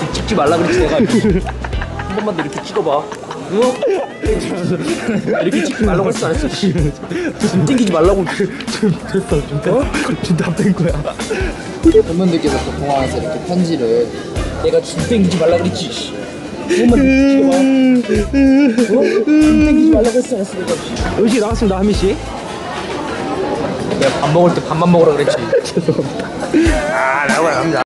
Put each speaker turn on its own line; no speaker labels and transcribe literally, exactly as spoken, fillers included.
이렇게 찍지 말라 그랬지 내가. 한 번만 더 이렇게 찍어봐. 어? 이렇게 찍지 말라고 했어 안 했어? 좀 땡기지 말라고.
좀 됐어 좀 됐어. 어? 좀 다 뺀 거야.
팬분들께서 또 공항에서 이렇게 편지를
내가 좀 땡기지 말라 그랬지. 한 번만 더 찍어봐. 어? 좀 땡기지 말라고 했어 안 했어 내가.
음식 나왔습니다 하민 씨.
내가 밥 먹을 때 밥만 먹으라 그랬지.
죄송합니다.
아 나오고 갑니다.